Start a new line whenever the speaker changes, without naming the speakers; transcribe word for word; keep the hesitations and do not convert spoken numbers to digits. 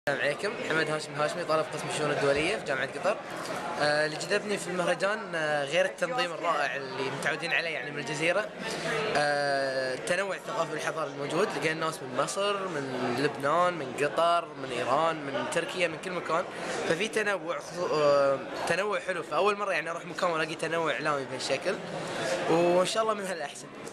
السلام عليكم. محمد هاشم الهاشمي، طالب قسم الشؤون الدولية في جامعة قطر. آه، اللي جذبني في المهرجان آه، غير التنظيم الرائع اللي متعودين عليه يعني من الجزيرة، آه، التنوع الثقافي والحضاري الموجود. لقينا ناس من مصر، من لبنان، من قطر، من إيران، من تركيا، من كل مكان. ففي تنوع آه، تنوع حلو. فأول مرة يعني أروح مكان وألاقي تنوع إعلامي بهالشكل، وإن شاء الله من هالأحسن.